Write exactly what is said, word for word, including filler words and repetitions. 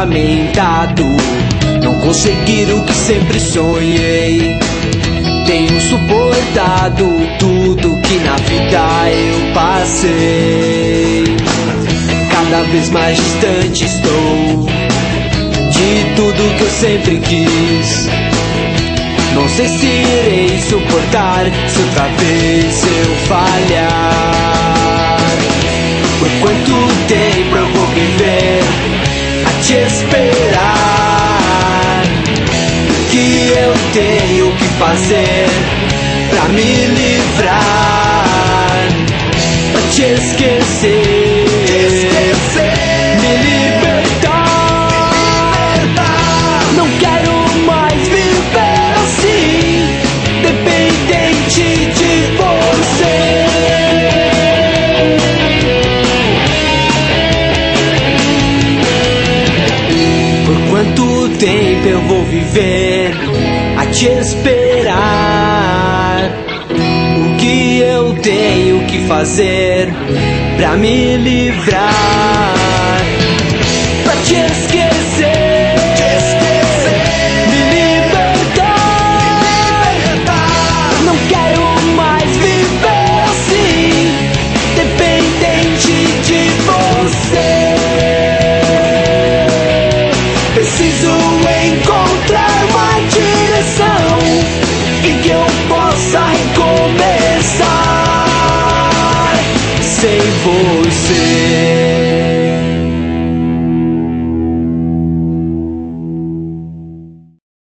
lamentado não conseguir o que sempre sonhei. Tenho suportado tudo que na vida eu passei. Cada vez mais distante estou de tudo que eu sempre quis. Não sei se irei suportar se outra vez eu falhar. Por quanto tempo eu vou viver a te esperar? O que eu tenho que fazer pra me livrar? Pra te esquecer, te esquecer. Me libertar. Não quero mais viver assim, dependente de você. Por quanto tempo eu vou viver a te esperar? O que eu tenho que fazer pra me livrar?